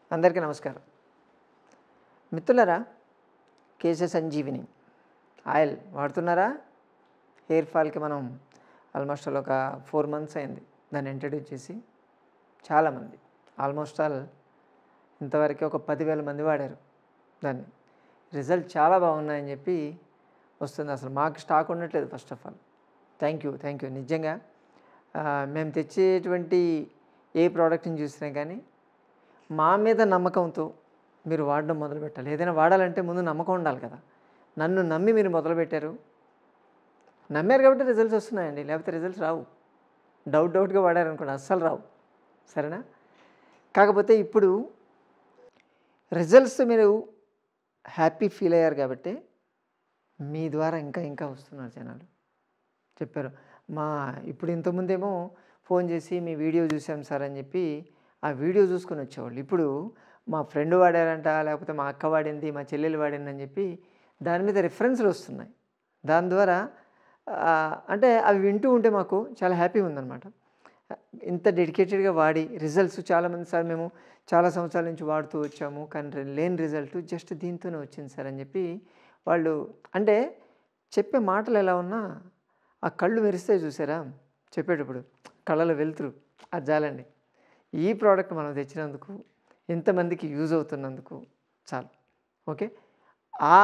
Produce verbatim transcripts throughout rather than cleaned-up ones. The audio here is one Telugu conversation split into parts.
అందరికీ నమస్కారం. మిత్రులారా, కేశ సంజీవిని ఆయిల్ వాడుతున్నారా? హెయిర్ ఫాల్కి మనం ఆల్మోస్ట్ ఆల్ ఒక ఫోర్ మంత్స్ అయింది దాన్ని ఇంట్రడ్యూస్ చేసి. చాలామంది ఆల్మోస్ట్ ఆల్ ఇంతవరకు ఒక పదివేల మంది వాడారు దాన్ని. రిజల్ట్ చాలా బాగున్నాయని చెప్పి వస్తుంది. అసలు మాకు స్టాక్ ఉండట్లేదు. First of all thank you thank you నిజంగా మేము తెచ్చేటువంటి ఏ ప్రోడక్ట్ని చూసినా కానీ మా మీద నమ్మకంతో మీరు వాడడం మొదలుపెట్టాలి. ఏదైనా వాడాలంటే ముందు నమ్మకం ఉండాలి కదా. నన్ను నమ్మి మీరు మొదలుపెట్టారు, నమ్మారు కాబట్టి రిజల్ట్స్ వస్తున్నాయండి. లేకపోతే రిజల్ట్స్ రావు. డౌట్ డౌట్గా వాడారనుకోండి అస్సలు రావు. సరేనా? కాకపోతే ఇప్పుడు రిజల్ట్స్ మీరు హ్యాపీ ఫీల్ అయ్యారు కాబట్టి మీ ద్వారా ఇంకా ఇంకా వస్తున్నారు జనాలు. చెప్పారు మా ఇప్పుడు ఇంతకుముందేమో ఫోన్ చేసి మీ వీడియో చూసాం సార్ అని చెప్పి ఆ వీడియో చూసుకొని వచ్చేవాళ్ళు. ఇప్పుడు మా ఫ్రెండ్ వాడారంట, లేకపోతే మా అక్క వాడింది, మా చెల్లెలు వాడింది అని చెప్పి దాని మీద రిఫరెన్స్లు వస్తున్నాయి. దాని ద్వారా అంటే అవి వింటూ ఉంటే మాకు చాలా హ్యాపీగా ఉందన్నమాట. ఇంత డెడికేటెడ్గా వాడి రిజల్ట్స్ చాలామంది సార్ మేము చాలా సంవత్సరాల నుంచి వాడుతూ వచ్చాము కానీ లేని రిజల్ట్ జస్ట్ దీంతోనే వచ్చింది సార్ అని చెప్పి వాళ్ళు అంటే చెప్పే మాటలు ఎలా ఉన్నా ఆ కళ్ళు మెరిస్తాయి చూసారా చెప్పేటప్పుడు, కళ్ళలో వెలుతురు. అది చాలండి. ఈ ప్రోడక్ట్ మనం తెచ్చినందుకు, ఎంతమందికి యూజ్ అవుతున్నందుకు చాలు. ఓకే, ఆ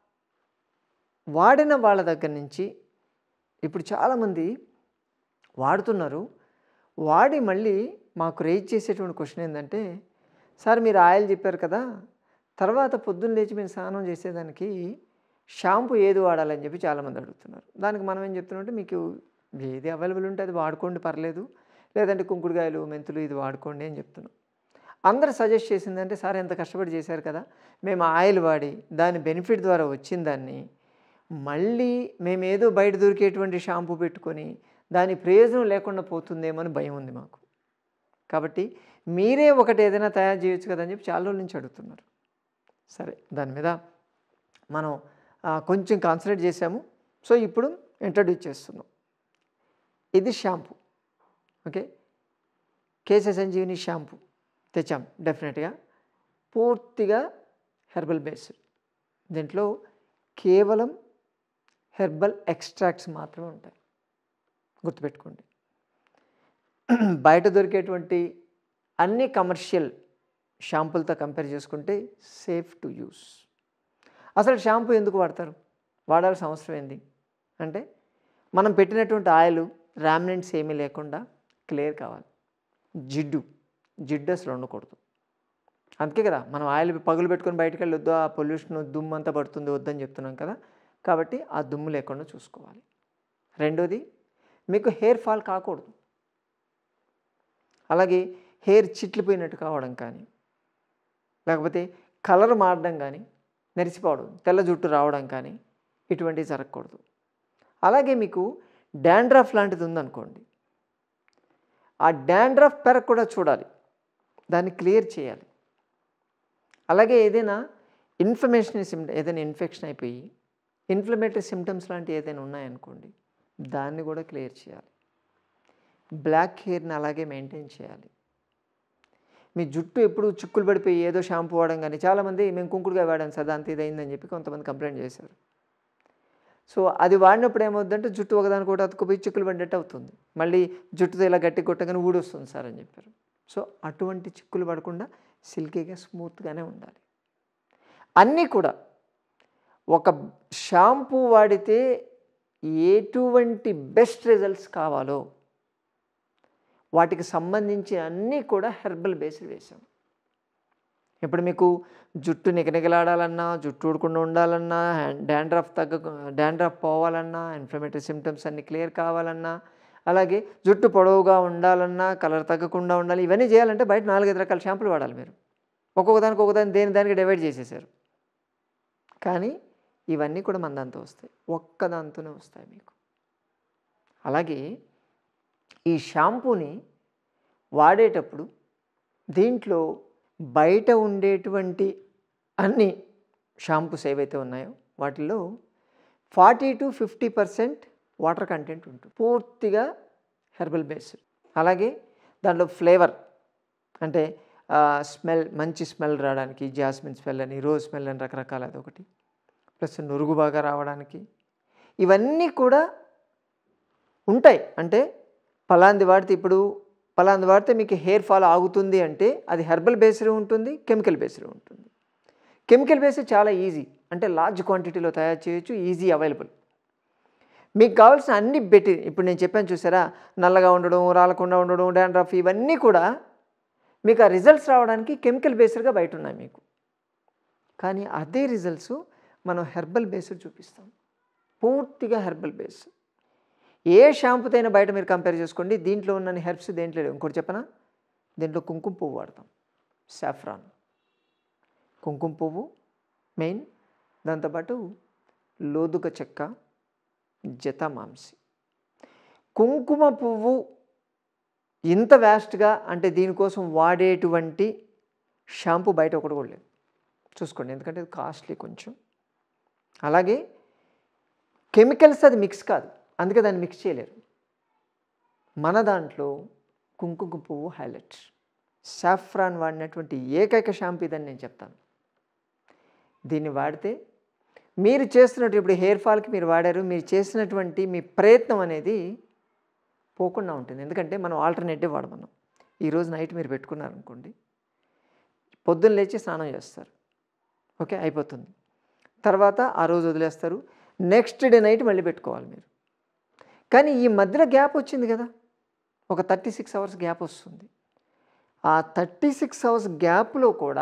వాడిన వాళ్ళ దగ్గర నుంచి ఇప్పుడు చాలామంది వాడుతున్నారు. వాడి మళ్ళీ మాకు రేజ్ చేసేటువంటి క్వశ్చన్ ఏంటంటే, సార్ మీరు ఆయిల్ చెప్పారు కదా, తర్వాత పొద్దున్న లేచి మేము స్నానం చేసేదానికి షాంపూ ఏది వాడాలని చెప్పి చాలామంది అడుగుతున్నారు. దానికి మనం ఏం చెప్తున్నామంటే, మీకు ఏది అవైలబుల్ ఉంటే అది వాడుకోండి పర్లేదు, లేదంటే కుంకుడుకాయలు మెంతులు ఇది వాడుకోండి అని చెప్తున్నాం. అందరు సజెస్ట్ చేసిందంటే, సార్ ఎంత కష్టపడి చేశారు కదా, మేము ఆయిల్ వాడి దాని బెనిఫిట్ ద్వారా వచ్చిన దాన్ని మళ్ళీ మేమేదో బయట దొరికేటువంటి షాంపూ పెట్టుకొని దాని ప్రయోజనం లేకుండా పోతుందేమో అని భయం ఉంది మాకు. కాబట్టి మీరే ఒకటి ఏదైనా తయారు చేయొచ్చు కదా అని చెప్పి చాలా రోజుల నుంచి అడుగుతున్నారు. సరే, దాని మీద మనం కొంచెం కాన్సన్ట్రేట్ చేసాము. సో ఇప్పుడు ఇంట్రడ్యూస్ చేస్తున్నాం. ఇది shampoo. Okay, Kesha Sanjeevini shampoo తెచ్చాం. డెఫినెట్గా పూర్తిగా హెర్బల్ బేస్డ్. దీంట్లో కేవలం హెర్బల్ ఎక్స్ట్రాక్ట్స్ మాత్రమే ఉంటాయి, గుర్తుపెట్టుకోండి. బయట దొరికేటువంటి అన్ని కమర్షియల్ షాంపూలతో కంపేర్ చేసుకుంటే సేఫ్ టు యూస్. అసలు షాంపూ ఎందుకు వాడతారు, వాడాల్సిన అవసరం ఏంది అంటే, మనం పెట్టినటువంటి ఆయిల్ రామినెంట్స్ ఏమీ లేకుండా క్లియర్ కావాలి. జిడ్డు జిడ్డు అసలు ఉండకూడదు. అందుకే కదా మనం ఆయిల్ పగులు పెట్టుకొని బయటకు వెళ్ళి వద్దు, ఆ పొల్యూషన్ దుమ్ము అంతా పడుతుంది వద్దని చెప్తున్నాం కదా. కాబట్టి ఆ దుమ్ము లేకుండా చూసుకోవాలి. రెండోది, మీకు హెయిర్ ఫాల్ కాకూడదు. అలాగే హెయిర్ చిట్లిపోయినట్టు కావడం కానీ, లేకపోతే కలర్ మారడం కానీ, నెరిసిపోవడం, తెల్ల జుట్టు రావడం కానీ ఇటువంటివి జరగకూడదు. అలాగే మీకు డాండ్రఫ్ లాంటిది ఉందనుకోండి, ఆ డాండ్రఫ్ పెరగ కూడా చూడాలి, దాన్ని క్లియర్ చేయాలి. అలాగే ఏదైనా ఇన్ఫ్లమేషన్ సిమ్టమ్, ఏదైనా ఇన్ఫెక్షన్ అయిపోయి ఇన్ఫ్లమేటరీ సిమ్టమ్స్ లాంటివి ఏదైనా ఉన్నాయనుకోండి, దాన్ని కూడా క్లియర్ చేయాలి. బ్లాక్ హెయిర్ని అలాగే మెయింటైన్ చేయాలి. మీ జుట్టు ఎప్పుడు చిక్కులు పడిపోయి ఏదో షాంపూ వాడడం కానీ, చాలామంది మేము కుంకుడుగా వాడాను సార్ దాంతో ఇదైందని చెప్పి కొంతమంది కంప్లైంట్ చేశారు. సో అది వాడినప్పుడు ఏమవుతుందంటే జుట్టు ఒకదానికి కూడా అతుకుపోయి చిక్కులు పడ్డట్టు అవుతుంది. మళ్ళీ జుట్టుతో ఇలా గట్టి కొట్టగానే ఊడొస్తుంది సార్ అని చెప్పారు. సో అటువంటి చిక్కులు పడకుండా సిల్కీగా స్మూత్గానే ఉండాలి. అన్నీ కూడా ఒక షాంపూ వాడితే ఎటువంటి బెస్ట్ రిజల్ట్స్ కావాలో వాటికి సంబంధించి అన్నీ కూడా హెర్బల్ బేస్డ్ వేసాం. ఇప్పుడు మీకు జుట్టు నిగనిగలాడాలన్నా, జుట్టు ఊడకుండా ఉండాలన్నా, డాండ్రఫ్ తగ్గ డాండ్రఫ్ పోవాలన్నా, ఇన్ఫ్లమేటరీ సిమ్టమ్స్ అన్నీ క్లియర్ కావాలన్నా, అలాగే జుట్టు పొడవుగా ఉండాలన్నా, కలర్ తగ్గకుండా ఉండాలి, ఇవన్నీ చేయాలంటే బయట నాలుగైదు రకాల షాంపులు వాడాలి. మీరు ఒక్కొక్క దానికి ఒక్కొక్కదాన్ని దేని దానికి డివైడ్ చేసేసారు. కానీ ఇవన్నీ కూడా మన దాంతో వస్తాయి, ఒక్కదాంతోనే వస్తాయి మీకు. అలాగే ఈ షాంపూని వాడేటప్పుడు దీంట్లో బయట ఉండేటువంటి అన్ని షాంపూస్ ఏవైతే ఉన్నాయో వాటిల్లో forty to fifty percent water content ఉంటుంది. పూర్తిగా హెర్బల్ బేస్డ్. అలాగే దాంట్లో ఫ్లేవర్ అంటే స్మెల్ మంచి స్మెల్ రావడానికి జాస్మిన్ స్మెల్ అని, రోజ్ స్మెల్ అని రకరకాల అదొకటి. ప్లస్ నురుగు బాగా రావడానికి ఇవన్నీ కూడా ఉంటాయి. అంటే పలాంది వాడితే ఇప్పుడు పలాంది వాడితే మీకు హెయిర్ ఫాల్ ఆగుతుంది అంటే అది హెర్బల్ బేస్డ్ ఉంటుంది, కెమికల్ బేస్డ్ ఉంటుంది. కెమికల్ బేస్డ్ చాలా ఈజీ, అంటే లార్జ్ క్వాంటిటీలో తయారు చేయొచ్చు, ఈజీ అవైలబుల్. మీకు కావాల్సిన అన్ని పెట్టి ఇప్పుడు నేను చెప్పాను చూసారా, నల్లగా ఉండడం, రాలకుండా ఉండడం, డాండ్రఫ్ ఇవన్నీ కూడా మీకు ఆ రిజల్ట్స్ రావడానికి కెమికల్ బేస్డ్గా బయట ఉన్నాయి మీకు. కానీ అదే రిజల్ట్స్ మనం హెర్బల్ బేస్డ్ చూపిస్తాం, పూర్తిగా హెర్బల్ బేస్. ఏ షాంపూతో అయినా బయట మీరు కంపేర్ చేసుకోండి, దీంట్లో ఉన్న హెర్బ్స్ దేంట్లో లేవు. ఇంకోటి చెప్పనా, దీంట్లో కుంకుమ పువ్వు వాడతాం, సాఫ్రాన్, కుంకుమ పువ్వు మెయిన్, దాంతోపాటు లోదుక చెక్క, జతమాంసి. కుంకుమ పువ్వు ఇంత వ్యాస్ట్గా అంటే దీనికోసం వాడేటువంటి షాంపూ బయట ఒకటి కూడా లేదు, చూసుకోండి, ఎందుకంటే అది కాస్ట్లీ కొంచెం. అలాగే కెమికల్స్ అది మిక్స్ కాదు, అందుకే దాన్ని మిక్స్ చేయలేరు. మన దాంట్లో కుంకుమ పువ్వు హైలైట్, సాఫ్రాన్ వాడినటువంటి ఏకైక షాంపూ ఇదని నేను చెప్తాను. దీన్ని వాడితే మీరు చేస్తున్నట్టు ఇప్పుడు హెయిర్ ఫాల్కి మీరు వాడారు, మీరు చేసినటువంటి మీ ప్రయత్నం అనేది పోకుండా ఉంటుంది. ఎందుకంటే మనం ఆల్టర్నేటివ్ వాడమన్నాం. ఈరోజు నైట్ మీరు పెట్టుకున్నారనుకోండి, పొద్దున్న లేచి స్నానం చేస్తారు, ఓకే అయిపోతుంది. తర్వాత ఆ రోజు వదిలేస్తారు, నెక్స్ట్ డే నైట్ మళ్ళీ పెట్టుకోవాలి మీరు. కానీ ఈ మధ్యలో గ్యాప్ వచ్చింది కదా, ఒక థర్టీ సిక్స్ అవర్స్ గ్యాప్ వస్తుంది. ఆ థర్టీ సిక్స్ అవర్స్ గ్యాప్లో కూడా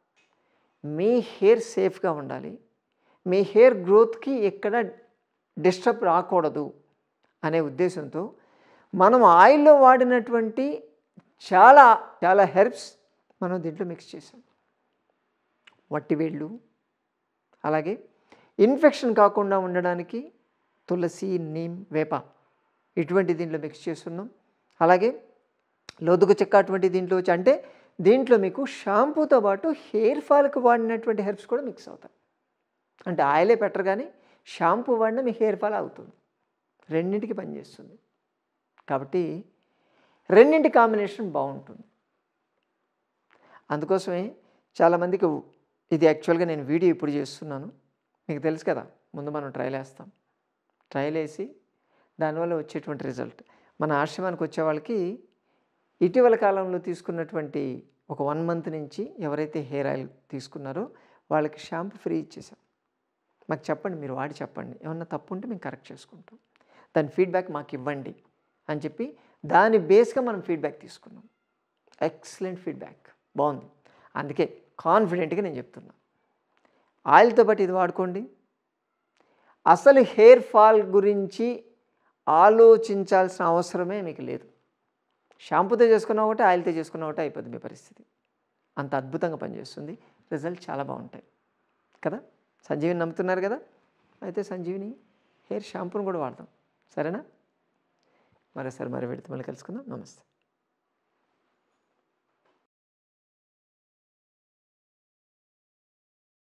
మీ హెయిర్ సేఫ్గా ఉండాలి, మీ హెయిర్ గ్రోత్కి ఎక్కడ డిస్టర్బ్ రాకూడదు అనే ఉద్దేశంతో మనం ఆయిల్లో వాడినటువంటి చాలా చాలా హెర్బ్స్ మనం దీంట్లో మిక్స్ చేసాం. వట్టివేళ్ళు, అలాగే ఇన్ఫెక్షన్ కాకుండా ఉండడానికి తులసి, నీమ్, వేప ఇటువంటి దీంట్లో మిక్స్ చేస్తున్నాం. అలాగే లోదుక చెక్క అటువంటి దీంట్లో వచ్చి, అంటే దీంట్లో మీకు షాంపూతో పాటు హెయిర్ ఫాల్కి వాడినటువంటి హెర్బ్స్ కూడా మిక్స్ అవుతాయి. అంటే ఆయిలే పెట్టరు కానీ షాంపూ వాడినా మీ హెయిర్ ఫాల్ అవుతుంది, రెండింటికి పనిచేస్తుంది. కాబట్టి రెండింటి కాంబినేషన్ బాగుంటుంది. అందుకోసమే చాలామందికి ఇది యాక్చువల్గా నేను వీడియో ఇప్పుడు చేస్తున్నాను, మీకు తెలుసు కదా, ముందు మనం ట్రయల్ వేస్తాం, ట్రయల్ వేసి దానివల్ల వచ్చేటువంటి రిజల్ట్. మన ఆశ్రమానికి వచ్చే వాళ్ళకి ఇటీవల కాలంలో తీసుకున్నటువంటి ఒక వన్ మంత్ నుంచి ఎవరైతే హెయిర్ ఆయిల్ తీసుకున్నారో వాళ్ళకి షాంపూ ఫ్రీ ఇచ్చేసాం. మాకు చెప్పండి, మీరు వాడి చెప్పండి, ఏమన్నా తప్పు ఉంటే మేము కరెక్ట్ చేసుకుంటాం, దాని ఫీడ్బ్యాక్ మాకు ఇవ్వండి అని చెప్పి దాని బేస్గా మనం ఫీడ్బ్యాక్ తీసుకున్నాం. ఎక్సలెంట్ ఫీడ్బ్యాక్, బాగుంది. అందుకే కాన్ఫిడెంట్గా నేను చెప్తున్నా, ఆయిల్తో పాటు ఇది వాడుకోండి. అసలు హెయిర్ ఫాల్ గురించి ఆలోచించాల్సిన అవసరమే మీకు లేదు. షాంపూతో చేసుకున్న ఒకటే, ఆయిల్తో చేసుకున్న ఒకటే అయిపోతుంది మీ పరిస్థితి. అంత అద్భుతంగా పనిచేస్తుంది, రిజల్ట్ చాలా బాగుంటాయి కదా. సంజీవిని నమ్ముతున్నారు కదా, అయితే సంజీవిని హెయిర్ షాంపూని కూడా వాడతాం, సరేనా? మరోసారి మరి పెడితే మళ్ళీ కలుసుకుందాం. నమస్తే.